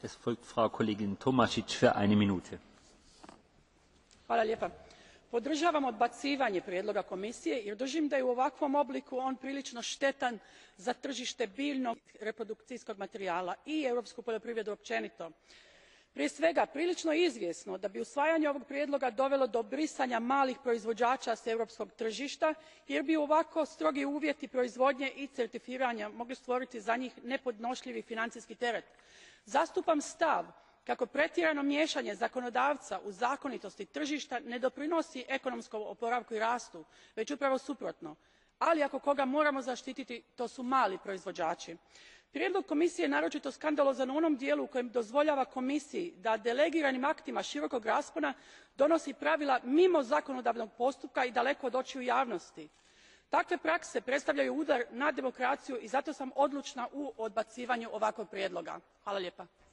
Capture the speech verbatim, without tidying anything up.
Podržavam odbacivanje prijedloga Komisije jer držim da je u ovakvom obliku on prilično štetan za tržište biljnog i reprodukcijskog materijala i europsku poljoprivredu općenito. Prije svega, prilično je izvjesno da bi usvajanje ovog prijedloga dovelo do brisanja malih proizvođača s europskog tržišta jer bi ovako strogi uvjeti proizvodnje i certifiranja mogli stvoriti za njih nepodnošljivi financijski teret. Zastupam stav kako pretjerano miješanje zakonodavca u zakonitosti tržišta ne doprinosi ekonomskom oporavku i rastu, već upravo suprotno. Ali ako koga moramo zaštititi, to su mali proizvođači. Prijedlog Komisije je naročito skandalozan u onom dijelu u kojem dozvoljava Komisiji da delegiranim aktima širokog raspona donosi pravila mimo zakonodavnog postupka i daleko od očiju javnosti. Takve prakse predstavljaju udar na demokraciju i zato sam odlučna u odbacivanju ovakvog prijedloga. Hvala lijepa.